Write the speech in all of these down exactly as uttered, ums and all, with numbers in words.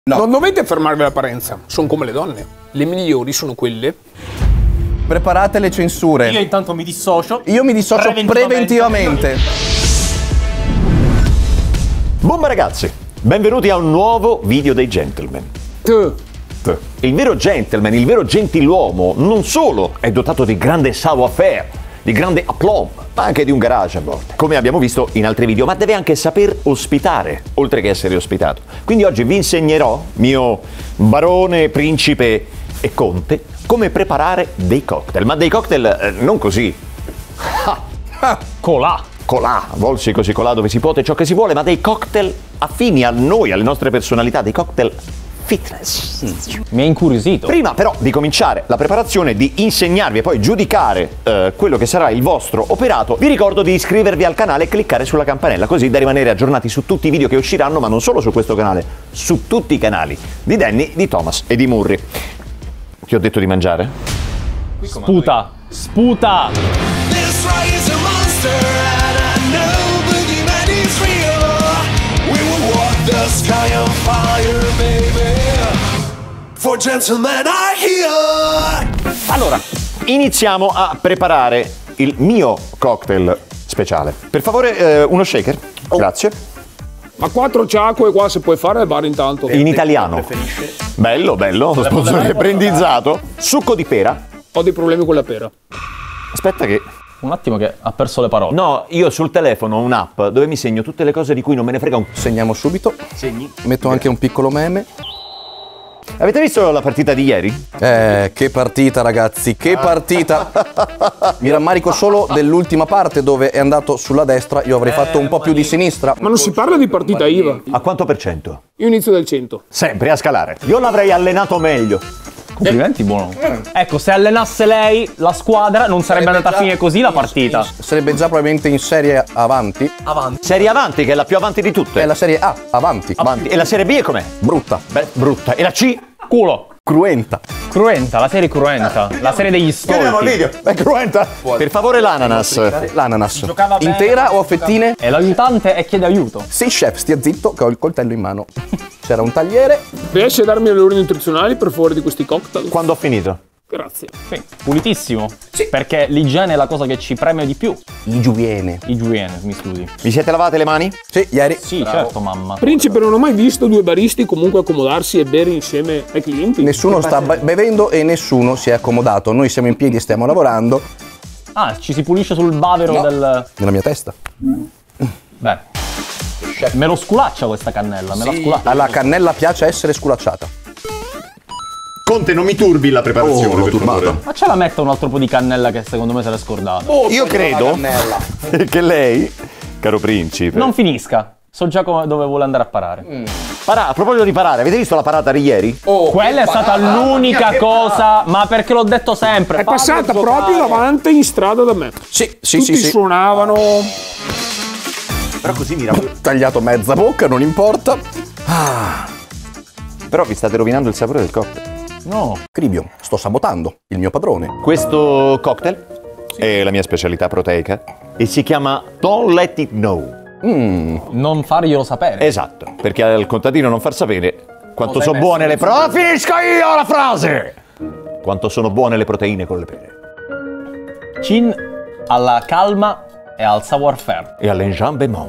No. Non dovete fermarvi all'apparenza, sono come le donne. Le migliori sono quelle. Preparate le censure. Io intanto mi dissocio. Io mi dissocio preventivamente. Bomba ragazzi, benvenuti a un nuovo video dei gentleman. Tuh. Il vero gentleman, il vero gentiluomo, non solo è dotato di grande savoir-faire, di grande aplomb, ma anche di un garage a volte, come abbiamo visto in altri video, ma deve anche saper ospitare, oltre che essere ospitato. Quindi oggi vi insegnerò, mio barone, principe e conte, come preparare dei cocktail, ma dei cocktail eh, non così. Ah, ah, colà. Colà, volsi così colà dove si può e ciò che si vuole, ma dei cocktail affini a noi, alle nostre personalità, dei cocktail fitness. Mi ha incuriosito. Prima però di cominciare la preparazione, di insegnarvi e poi giudicare eh, quello che sarà il vostro operato, vi ricordo di iscrivervi al canale e cliccare sulla campanella, così da rimanere aggiornati su tutti i video che usciranno, ma non solo su questo canale, su tutti i canali di Danny, di Thomas e di Murray. Ti ho detto di mangiare? Sputa, sputa. Allora, iniziamo a preparare il mio cocktail speciale. Per favore, eh, uno shaker. Oh. Grazie. Ma quattro ciacque qua se puoi fare al bar intanto. In italiano. Bello, bello, sponsor brandizzato. Succo di pera. Ho dei problemi con la pera. Aspetta che... Un attimo che ha perso le parole. No, io sul telefono ho un'app dove mi segno tutte le cose di cui non me ne frega un... Segniamo subito. Segni. Metto anche un piccolo meme. Avete visto la partita di ieri? Eh, che partita ragazzi, che partita. Mi rammarico solo dell'ultima parte dove è andato sulla destra, io avrei fatto un po' più di sinistra. Ma non si parla di partita I V A. A quanto per cento? Io inizio del cento. Sempre a scalare. Io l'avrei allenato meglio. Complimenti, buono. Ecco, se allenasse lei la squadra non sarebbe, sarebbe andata a finire così la partita. Sarebbe già probabilmente in serie avanti. Avanti. Serie avanti, che è la più avanti di tutte. È la serie A, avanti. Avanti. E la serie B è com'è? Brutta. Beh, brutta. E la C? Culo. Cruenta. Cruenta, la serie cruenta. La serie degli Chiudiamo il stolti. video. È cruenta. Per favore l'ananas. L'ananas. Giocava bene. Intera o a fettine? È l'aiutante e chiede aiuto. Sì, chef, stia zitto che ho il coltello in mano. C'era un tagliere. Riesci a darmi le valori nutrizionali per favore di questi cocktail? Quando ho finito? Grazie. Sì, pulitissimo. Sì. Perché l'igiene è la cosa che ci preme di più. Igiene. Igiene, mi scusi. Vi siete lavate le mani? Sì, ieri. Sì, bravo. Certo, mamma. Principe, non ho mai visto due baristi comunque accomodarsi e bere insieme ai clienti. Nessuno sta bevendo e nessuno si è accomodato. Noi siamo in piedi e stiamo lavorando. Ah, ci si pulisce sul bavero No, del... nella mia testa. Beh. Me lo sculaccia questa cannella, me Sì. la sculaccia. Alla cannella piace essere sculacciata. Conte, non mi turbi la preparazione, Oh, l'ho per turbato. favore. Ma ce la metta un altro po' di cannella che secondo me se l'è scordata. Io credo che lei, caro principe... Non finisca. So già come, dove vuole andare a parare. Mm. Parà, a proposito di parare, avete visto la parata di ieri? Oh, Quella è stata l'unica cosa, ma perché l'ho detto sempre. È fammi passata giocare. proprio davanti in strada da me. Sì, sì, Tutti sì, sì. suonavano. Però così mi Tagliato mezza bocca, non importa. Ah, Però vi state rovinando il sapore del cocktail. No. Cribio, sto sabotando il mio padrone. Questo cocktail è la mia specialità proteica e si chiama Don't Let It Know. Mm. Non farglielo sapere. Esatto, perché al contadino non far sapere quanto Cosa sono hai buone le messo? proteine. Finisco io la frase! Quanto sono buone le proteine con le pere. Cin alla calma e al savoir-faire. E all'enjambement.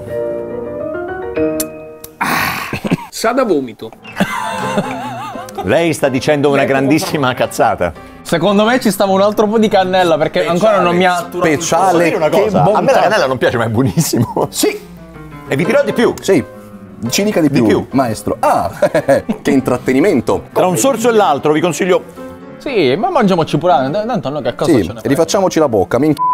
Sa da vomito. Lei sta dicendo una grandissima cazzata. Secondo me ci stava un altro po' di cannella perché ancora non mi ha... Speciale, Posso dire una che cosa? A me la bontà. cannella non piace, ma è buonissimo. Sì, E vi dirò di più. sì. Ci dica di più, più. maestro. Ah, che intrattenimento. Tra un sorso e l'altro vi consiglio... Sì, ma mangiamoci pure. Tanto noi che cosa Sì, ce ne frega? rifacciamoci la bocca, minchia.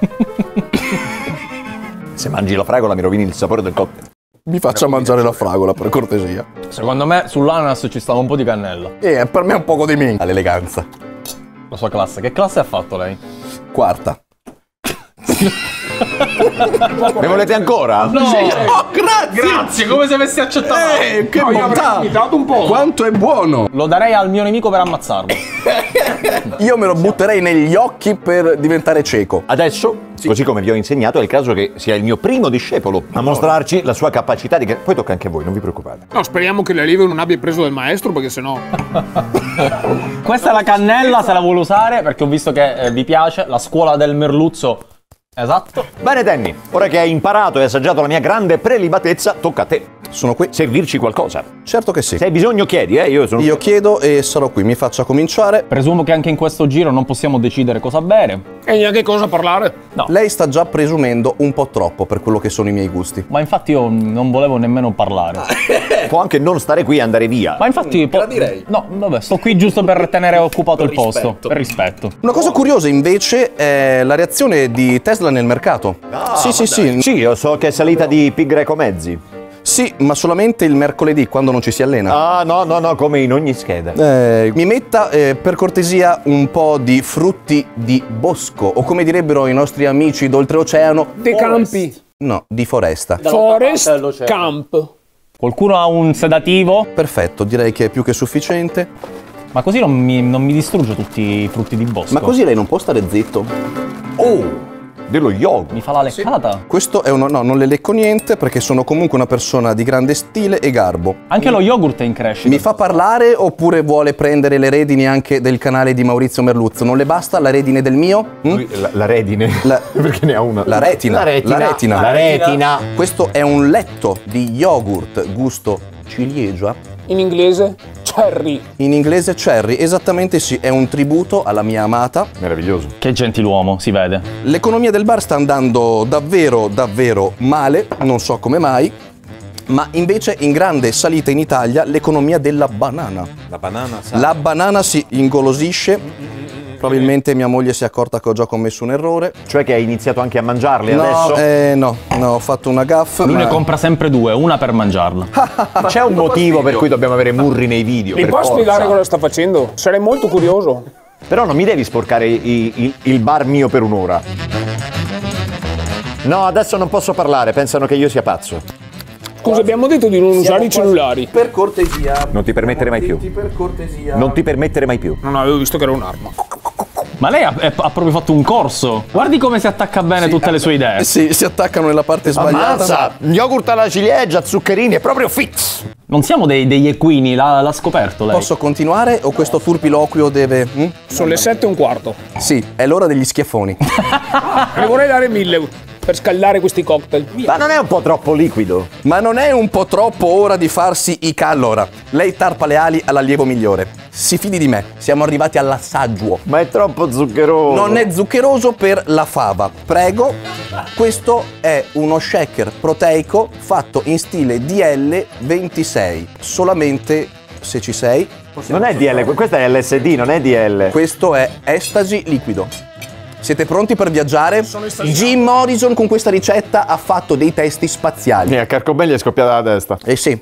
Se mangi la fragola mi rovini il sapore del cocktail. Mi faccia mangiare la fragola, per cortesia. Secondo me sull'ananas ci stava un po' di cannella. E per me è un poco di minchia. All'eleganza. La sua classe. Che classe ha fatto lei? Quarta. Ne volete ancora? No. Oh, grazie! Grazie, come se avessi accettato. Eh, che No, io bontà! avrei invitato un po'. Quanto è buono! Lo darei al mio nemico per ammazzarlo. Io me lo butterei negli occhi per diventare cieco. Adesso, così come vi ho insegnato, è il caso che sia il mio primo discepolo a mostrarci la sua capacità di... Poi tocca anche a voi, non vi preoccupate. No, speriamo che l'allievo non abbia preso del maestro, perché sennò... Questa è la cannella, se la vuole usare, perché ho visto che eh, vi piace. La scuola del merluzzo. Esatto. Bene Danny, ora che hai imparato e assaggiato la mia grande prelibatezza, tocca a te Sono qui. servirci qualcosa. Certo che sì. Se hai bisogno chiedi, eh, io sono... Io chiedo e sarò qui. Mi faccia cominciare. Presumo che anche in questo giro non possiamo decidere cosa bere. E neanche cosa parlare. No. Lei sta già presumendo un po' troppo per quello che sono i miei gusti. Ma infatti io non volevo nemmeno parlare. Può anche non stare qui e andare via. Ma infatti... po- direi. No, vabbè, sto qui giusto per tenere occupato il posto. Per rispetto. Una cosa curiosa invece è la reazione di Tesla nel mercato. sì, sì, sì. Sì, io so che è salita di pi greco mezzi. Sì, ma solamente il mercoledì quando non ci si allena. Ah, no, no, no, come in ogni scheda. Eh, mi metta eh, per cortesia un po' di frutti di bosco, o come direbbero i nostri amici d'oltreoceano, De campi. no, di foresta. Forest Camp. Qualcuno ha un sedativo? Perfetto, direi che è più che sufficiente. Ma così non mi, non mi distrugge tutti i frutti di bosco. Ma così lei non può stare zitto. Oh, dello yogurt. Mi fa la leccata? Questo è uno... no, non le lecco niente perché sono comunque una persona di grande stile e garbo. Anche lo yogurt è in crescita. Mi fa parlare oppure vuole prendere le redini anche del canale di Maurizio Merluzzo? Non le basta la redine del mio? Mm? Lui- La, la redine. La- Perché ne ha una? La retina. La retina. La retina. La retina. Questo è un letto di yogurt gusto ciliegia. In inglese, cherry. In inglese cherry, esattamente sì, è un tributo alla mia amata. Meraviglioso. Che gentiluomo, si vede. L'economia del bar sta andando davvero, davvero male, non so come mai, ma invece in grande salita in Italia l'economia della banana. La banana La banana si ingolosisce. Probabilmente mia moglie si è accorta che ho già commesso un errore. Cioè che hai iniziato anche a mangiarle No, adesso? eh, no, no, ho fatto una gaffa. Lui ma- ne compra sempre due, una per mangiarla. C'è un motivo per cui dobbiamo avere Murri nei video. Mi per può forza. spiegare cosa sta facendo? Sarei molto curioso. Però non mi devi sporcare i- i- il bar mio per un'ora. No, adesso non posso parlare, pensano che io sia pazzo. Scusa, abbiamo detto di non usare i cellulari. Per cortesia. Non ti permettere mai più. Per cortesia. Non ti permettere mai più. Non avevo visto che era un'arma. Ma lei ha, è- ha proprio fatto un corso. Guardi come si attacca bene tutte le sue idee. Eh sì, si attaccano nella parte sbagliata. Ammazza! Yogurt alla ciliegia, zuccherini, è proprio fit! Non siamo dei- degli equini, l'ha, l'ha scoperto lei. Posso continuare o questo turpiloquio deve... hm? Sono le sette e un quarto. Sì, è l'ora degli schiaffoni. Ne vorrei dare mille per scaldare questi cocktail. Ma non è un po' troppo liquido? Ma non è un po' troppo ora di farsi i ca... Allora, lei tarpa le ali all'allievo migliore. Si fidi di me, siamo arrivati all'assaggio. Ma è troppo zuccheroso. Non è zuccheroso per la fava. Prego, questo è uno shaker proteico fatto in stile D L ventisei. Solamente se ci sei. Non è D L, questa è L S D, non è D L. Questo è estasi liquido. Siete pronti per viaggiare? Jim Morrison con questa ricetta ha fatto dei testi spaziali. E a Carcobelli è scoppiata la testa. Eh sì.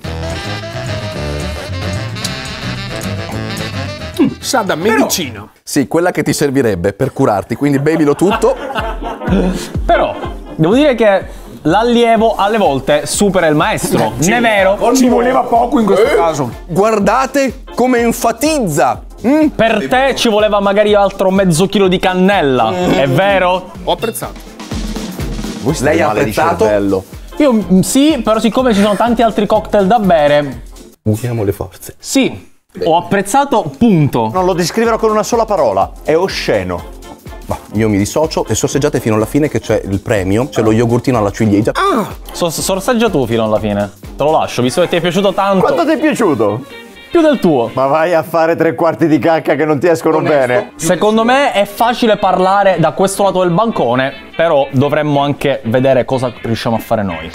Sa da medicina. Sì, quella che ti servirebbe per curarti, quindi bevilo tutto. Però, devo dire che l'allievo alle volte supera il maestro. Non è vero? Ci voleva poco in questo caso. Guardate come enfatizza. Mm? Per te ci voleva magari altro mezzo chilo di cannella. È vero? Ho apprezzato. Voi state Lei ha male di apprezzato? cervello. Io mm, sì, però siccome ci sono tanti altri cocktail da bere, Uniamo le forze. sì, ho apprezzato, punto. Non lo descriverò con una sola parola. È osceno. Ma io mi dissocio e sorseggiate fino alla fine che c'è il premio, c'è lo yogurtino alla ciliegia. So- sorseggia tu fino alla fine. Te lo lascio, visto che ti è piaciuto tanto. Quanto ti è piaciuto? Più del tuo. Ma vai a fare tre quarti di cacca che non ti escono bene. Secondo me è facile parlare da questo lato del bancone, però dovremmo anche vedere cosa riusciamo a fare noi.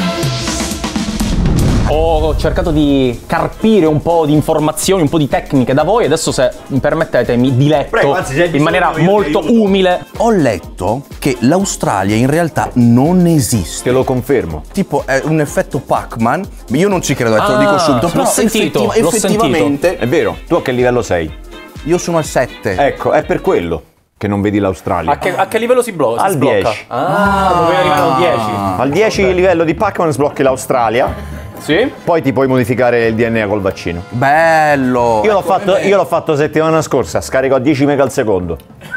Ho cercato di carpire un po' di informazioni, un po' di tecniche da voi, adesso se mi permettete mi diletto Prego, anzi, se hai in maniera bisogno io molto ti aiuto. umile. Ho letto che l'Australia in realtà non esiste. Te lo confermo. Tipo è un effetto Pac-Man. Io non ci credo, eh, te lo Ah, dico subito. l'ho Però sentito, effettiva- l'ho effettivamente È vero, tu a che livello sei? io sono al sette. Ecco, è per quello che non vedi l'Australia. A che, a che livello si, blo- si Al sblocca? dieci. Ah, dove arrivano dieci. Al dieci livello di Pac-Man sblocchi l'Australia, Sì? poi ti puoi modificare il D N A col vaccino. Bello! Io l'ho fatto, io l'ho fatto settimana scorsa, scarico a dieci mega al secondo.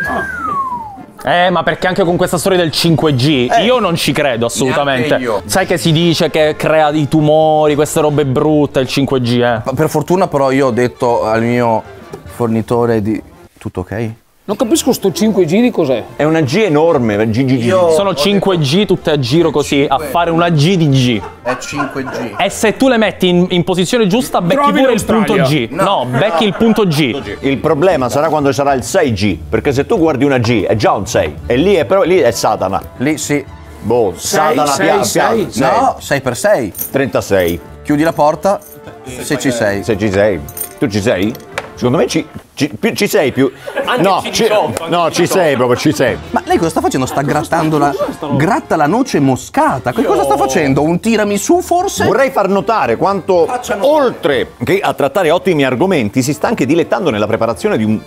Eh, ma perché anche con questa storia del cinque G io non ci credo assolutamente. neanche io. Sai che si dice che crea dei tumori, queste robe brutte, il cinque G, eh. Ma per fortuna però io ho detto al mio fornitore di... Tutto ok? Non capisco sto cinque G di cos'è. È una G enorme, G G G. Io- Sono cinque G tutte a giro così, a fare una G di G. È cinque G. E se tu le metti in, in posizione giusta, becchi Trovi pure il punto l'Australia. G. No, becchi il punto G. Il problema sarà quando sarà il sei G, perché se tu guardi una G è già un sei, e lì è, però, lì è Satana. Lì sì. Boh, Satana sei, piano, sei, piano. sei. No, sei per sei. trentasei. Chiudi la porta se ci sei. Se ci sei. Tu ci sei? Secondo me ci, ci, più, ci sei più. No, ci ci, diciotto, anche no, ci sei proprio, ci sei. Ma lei cosa sta facendo? Sta grattando la... Gratta la noce moscata. Che cosa sta facendo? Un tiramisù forse? Vorrei far notare quanto, oltre che a trattare ottimi argomenti, si sta anche dilettando nella preparazione di un...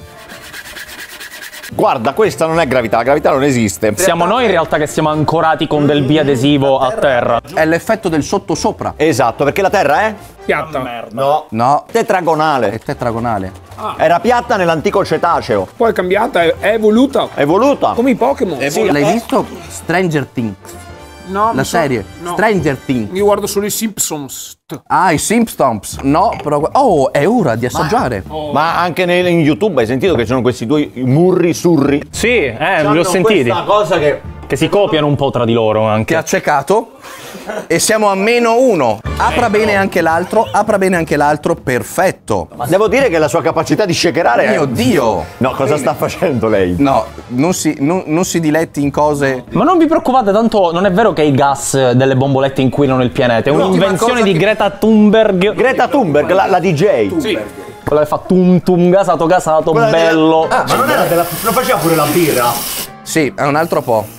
Guarda, questa non è gravità, la gravità non esiste. Siamo noi in realtà che siamo ancorati con del biadesivo a terra. È l'effetto del sottosopra. Esatto, perché la Terra è Piatta. no. No, è tetragonale. tetragonale. Era piatta nell'antico Cetaceo. Poi è cambiata, è, è evoluta. È evoluta. Come i Pokémon. Sì, l'hai visto? Stranger Things. No, La mi so- serie. no. Stranger Things. Io guardo solo i Simpsons. Ah, i Simpsons. No, però... Oh, è ora di assaggiare. Ma anche nel- in YouTube hai sentito che ci sono questi due murri surri? Sì, eh, li ho sentiti. Questa cosa che... Che si copiano un po' tra di loro Che anche. ha ceccato. E siamo a meno uno. Apra bene anche l'altro. Apra bene anche l'altro. Perfetto. Ma devo dire che la sua capacità di shakerare è... Mio Dio. No, cosa sta facendo lei? No, non si, non, non si diletti in cose... Ma non vi preoccupate, tanto non è vero che i gas delle bombolette inquinano il pianeta. È un'invenzione cosa di che- Greta Thunberg. Greta Thunberg, la, la D J. Sì. Quella che fa tum tum gasato gasato, Quella della- bello. Ah, ma non era della... non faceva pure la birra? Sì, è un altro po'.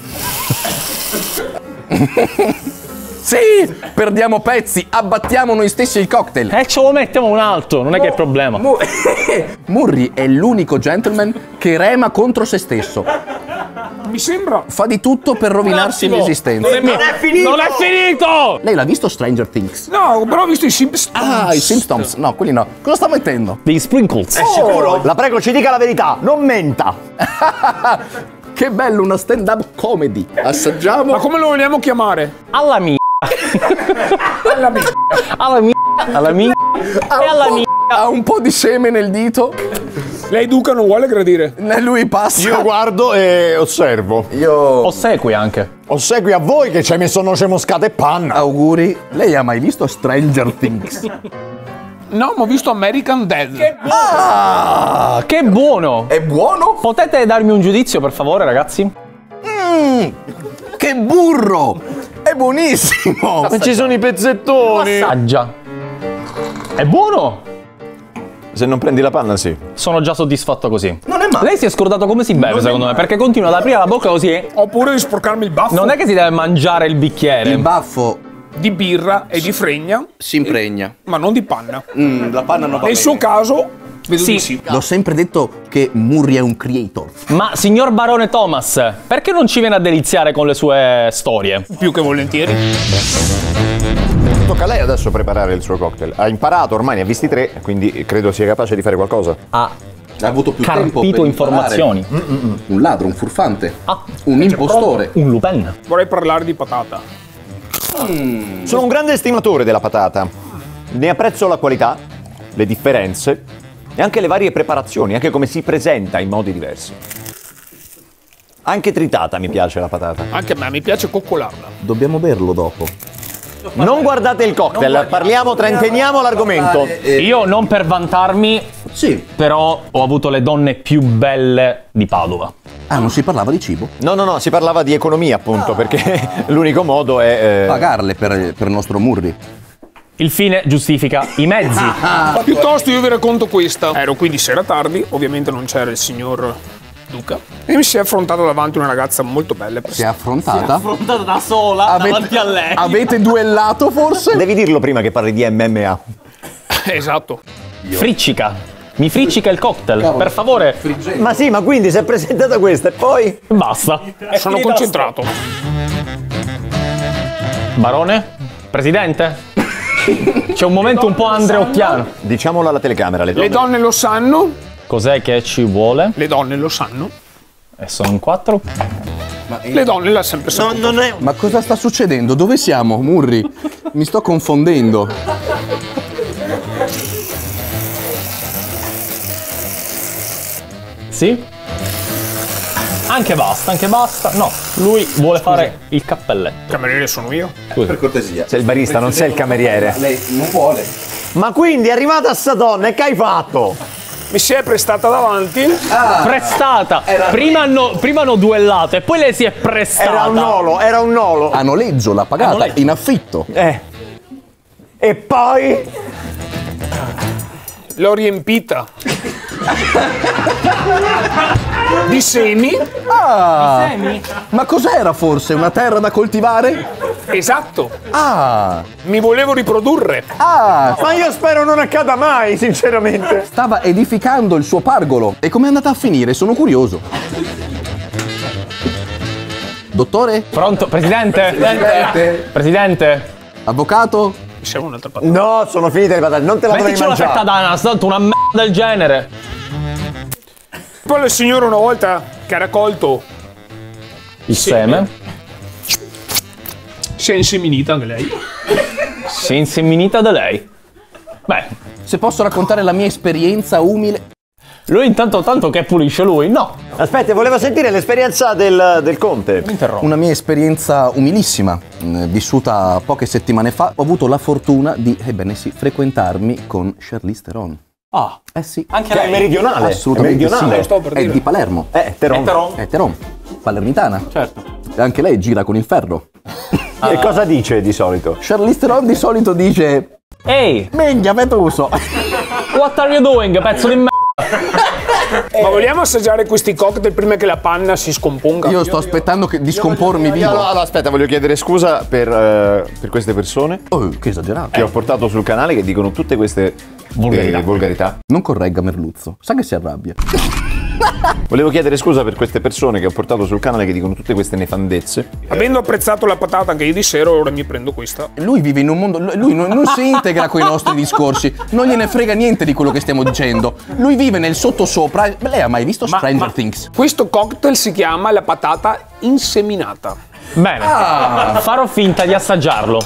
Sì, perdiamo pezzi, abbattiamo noi stessi il cocktail. E ce lo mettiamo un altro, non è che è problema. Mu- Murri è l'unico gentleman che rema contro se stesso. Mi sembra. Fa di tutto per rovinarsi attimo. l'esistenza. Non è, mi- finito! Non è finito! Lei l'ha visto Stranger Things? No, però ho visto i Simpsons. Ah, i Simpsons. No, quelli no. Cosa sta mettendo? Dei sprinkles. Sicuro? La prego, ci dica la verità, non menta. Che bello, una stand-up comedy. Assaggiamo. Ma come lo vogliamo chiamare? Alla mia. Alla mia. Alla mia. Alla mia. Ha E un alla po'- mia. Ha un po' di seme nel dito. Lei Duca non vuole gradire. E lui passa. Io guardo e osservo. Io... Ossequi anche. Ossequi a voi che ci hai messo noce moscata e panna. Auguri. Lei ha mai visto Stranger Things? No, ma ho visto American Dad. Ah! Che buono! È buono? Potete darmi un giudizio, per favore, ragazzi? Mm, che burro! È buonissimo! Ma ci sono i pezzettoni. Assaggia. È buono! Se non prendi la panna, sì. Sono già soddisfatto così. Non è male. Lei si è scordato come si beve, secondo me, perché continua ad aprire la bocca così. Ho paura di sporcarmi il baffo Non è che si deve mangiare il bicchiere. Il baffo di birra e di fregna, si impregna. ma non di panna. Mm, la panna non va Nel suo caso, vedo Sì. di sì. L'ho sempre detto che Murri è un creator. Ma signor Barone Thomas, perché non ci viene a deliziare con le sue storie? Più che volentieri. Tocca a lei adesso preparare il suo cocktail. Ha imparato, ormai ne ha visti tre, quindi credo sia capace di fare qualcosa. Ha Ha avuto più tempo carpito per informazioni. Un ladro, un furfante, Ah, un impostore. un Lupin. Vorrei parlare di patata. Sono un grande estimatore della patata. Ne apprezzo la qualità, le differenze e anche le varie preparazioni, anche come si presenta in modi diversi. Anche tritata mi piace la patata. Anche a me, mi piace coccolarla. Dobbiamo berlo dopo. Non guardate il cocktail, parliamo, trainteniamo l'argomento. Io non per vantarmi, Sì. però ho avuto le donne più belle di Padova. Ah, non si parlava di cibo? No, no, no, si parlava di economia appunto, perché l'unico modo è... eh, Pagarle per, per il nostro Murri. Il fine giustifica i mezzi. Piuttosto io vi racconto questa. Ero quindi sera tardi, ovviamente non c'era il signor Duca. E mi si è affrontata davanti una ragazza molto bella. Si è affrontata? Affrontata da sola Avete, avete duellato forse? Devi dirlo prima che parli di M M A. Esatto. Friccica. Mi friccica il cocktail, Cavolo. per favore. Ma sì, ma quindi si è presentata questa e poi... Basta. Sono concentrato. Barone? Presidente? C'è un momento un po' andreottiano. Diciamolo alla telecamera, le donne. Le donne lo sanno. Cos'è che ci vuole? Le donne lo sanno. E sono in quattro. Le donne l'ha sempre No, saputo. non è... Ma cosa sta succedendo? Dove siamo, Murri? Mi sto confondendo. Sì? Anche basta, anche basta. No, lui vuole fare il cappelletto. Cameriere sono io. Per cortesia. Sei il barista, non sei il cameriere. Lei non vuole. Ma quindi è arrivata sta donna e che hai fatto? Mi si è prestata davanti. Prestata. Prima hanno, prima hanno duellato e poi lei si è prestata. Era un nolo, era un nolo. A noleggio, l'ha pagata, A noleggio. in affitto. Eh. E poi... L'ho riempita di semi. Ah, ma cos'era forse? Una terra da coltivare? Esatto. Ah, Mi volevo riprodurre. ah, Ma io spero non accada mai, sinceramente. stava edificando il suo pargolo. E com'è andata a finire? Sono curioso. Dottore? Pronto? Presidente? Presidente? Presidente? Avvocato? Mi serve un'altra patata. No, sono finite le patate, non te la dovevi Mettici una fetta mangiare. d'ananas, tanto una merda del genere. Poi il signore una volta che ha raccolto Il seme. si è inseminita anche lei. Si è inseminita da lei. Beh, Se posso raccontare la mia esperienza umile. lui intanto tanto che pulisce lui. No. Aspetta, volevo sentire l'esperienza del, del conte. Mi interrompo. Una mia esperienza umilissima, mh, vissuta poche settimane fa. Ho avuto la fortuna di, ebbene sì, frequentarmi con Charlize Theron. Ah, Eh sì. anche Che è lei. meridionale. Assolutamente è meridionale. sì. stavo per È dire. di Palermo. Eh, Teron. Teron. È Teron. Palermitana. Certo. E anche lei gira con il ferro. E cosa dice di solito? Charlize Theron di solito dice: Ehi, Mengia Vetuso. what are you doing, pezzo di merda? Ma vogliamo assaggiare questi cocktail prima che la panna si scomponga? Io sto aspettando che- di scompormi Io, vivo. allora, allora, aspetta, voglio chiedere scusa per, eh, per queste persone Oh, che esagerato. che ho portato sul canale che dicono tutte queste Volgarità. eh, volgarità. Non corregga Merluzzo. Sa che si arrabbia. Volevo chiedere scusa per queste persone che ho portato sul canale che dicono tutte queste nefandezze. Avendo apprezzato la patata anche ieri sera, ora mi prendo questa. Lui vive in un mondo. Lui non, non si integra con i nostri discorsi. Non gliene frega niente di quello che stiamo dicendo. Lui vive nel sottosopra. Lei ha mai visto Stranger ma- Things? Questo cocktail si chiama la patata inseminata. Bene. Farò finta di assaggiarlo.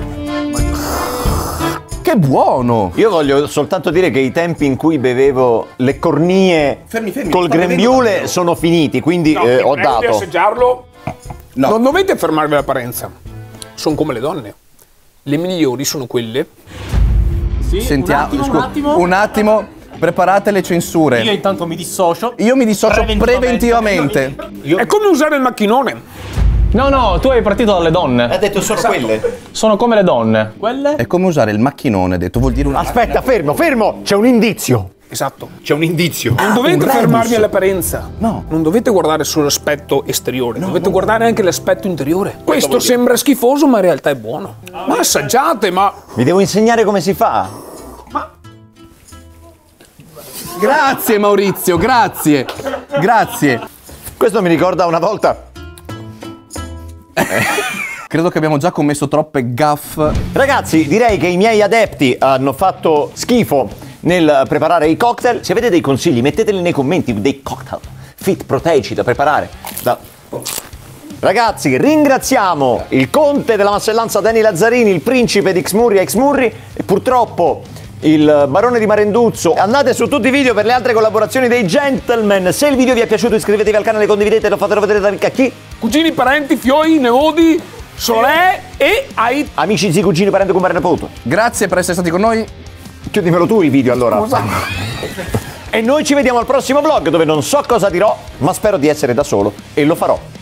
Che buono! Io voglio soltanto dire che i tempi in cui bevevo le cornie Fermi, fermi, col sto bevendo grembiule davvero. sono finiti, quindi No, eh, vi ho prego di dato. assaggiarlo. No. Non dovete fermarvi all'apparenza. Sono come le donne. Le migliori sono quelle. Sentiamo. un attimo, scu- un attimo. un attimo. Preparate le censure. Io intanto mi dissocio. Io mi dissocio Preventivamente. preventivamente. È come usare il macchinone. No, no, tu hai partito dalle donne. Ha detto solo quelle. Sono come le donne. Quelle? È come usare il macchinone, ha detto, vuol dire una. Aspetta, fermo, fermo, c'è un indizio. Esatto. C'è un indizio. Non dovete un rebus. fermarvi all'apparenza. No. Non dovete guardare solo l'aspetto esteriore, dovete guardare anche l'aspetto interiore. Questo sembra schifoso, ma in realtà è buono. Ma assaggiate, ma. Vi devo insegnare come si fa. Grazie Maurizio, grazie. Grazie. Questo mi ricorda una volta. Credo che abbiamo già commesso troppe gaffe. Ragazzi, direi che i miei adepti hanno fatto schifo nel preparare i cocktail. Se avete dei consigli, metteteli nei commenti, dei cocktail fit proteici da preparare. Da- Ragazzi, ringraziamo il conte della massellanza Danny Lazzarini, il principe di Xmurri a Xmurri e purtroppo il barone di Marenduzzo. Andate su tutti i video per le altre collaborazioni dei gentleman. Se il video vi è piaciuto iscrivetevi al canale, condividetelo, fatelo vedere da ricca a chi? Cugini, parenti, fioi, nipoti, sorelle e ai. Amici, zii, cugini, parenti, compare, nipote. Grazie per essere stati con noi. Chiudimelo tu il video allora. E noi ci vediamo al prossimo vlog dove non so cosa dirò, ma spero di essere da solo e lo farò.